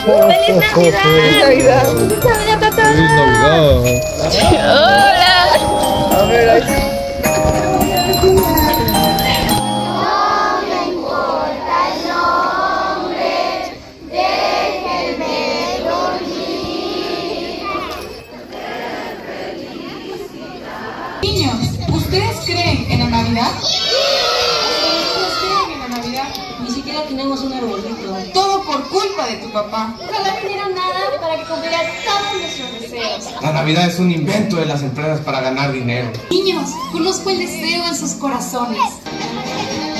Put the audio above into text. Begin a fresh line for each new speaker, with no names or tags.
¡Feliz Navidad! ¡Feliz Navidad! ¡Feliz Navidad a todos!
¡Feliz Navidad!
¡Hola! A ver, ahí.
Niños, ¿ustedes creen en la Navidad? ¿Ustedes creen en la Navidad?
Ni siquiera tenemos un arbolito.
Todo por culpa de tu papá.
Ojalá no dieran nada para que cumplieras todos nuestros deseos.
La Navidad es un invento de las empresas para ganar dinero.
Niños, conozco el deseo en sus corazones.